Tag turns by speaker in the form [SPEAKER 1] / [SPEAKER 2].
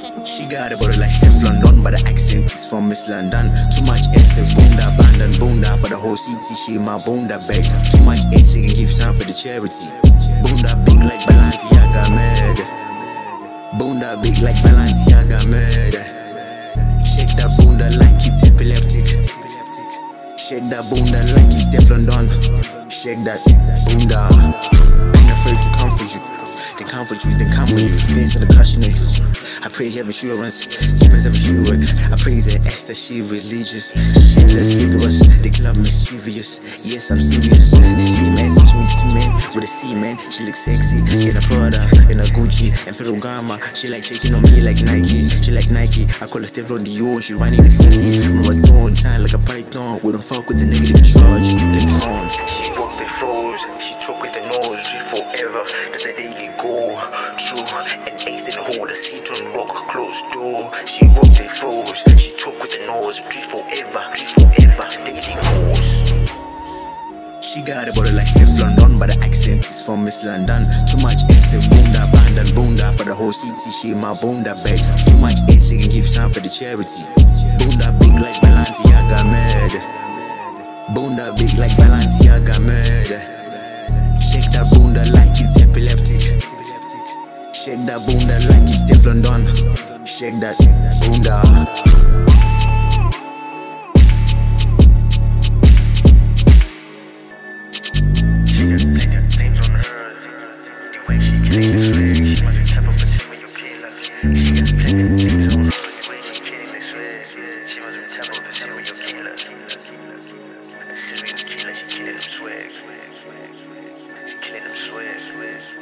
[SPEAKER 1] She got a body like Stefflon, done by the accent is from Miss London. Too much essay, boonda, abandon, boonda. For the whole city, she my boonda bag. Too much ace, she can give some for the charity. Boonda big like Balenciaga murder. Boonda big like Balenciaga murder. Shake that boonda like it's epileptic. Shake that boonda like it's Stefflon done. Shake that boonda. Ain't afraid to come for you. Then come for you, then come with you. Dance in the crushing it. I pray he have assurance, keep us assured. I praise her Esther, she religious. She less vigorous, the club mischievous. Yes, I'm serious. C-man, she meets men with a C-man. She looks sexy in a Prada, in a Gucci, and Ferragamo. She like shaking on me like Nike. She like Nike, I call her Stefflon Dior. She running the city. I'm a zone, shine like a python. We don't fuck with the negative charge. Let me on.
[SPEAKER 2] She walk the floors, she talk with the nose. She forever, that's a daily goal. True, an ace in the hole, the seat on rock, closed door. She walk the floors, she talk with the nose. Tree forever, daily goals.
[SPEAKER 1] She got a body like Stefflon, done by the accent is from Miss London. Too much essay, boonda, abandon, boonda. For the whole city, she my boonda bag. Too much ace, she can give some for the charity. Boonda big like Balenciaga murder. Boonda big like Balenciaga murder. Shake that boonda like it's epileptic. Shake that boonda like it's Stefflon done. Shake that boonda.
[SPEAKER 2] Sirius killer, she killing them swag. She killing them swag.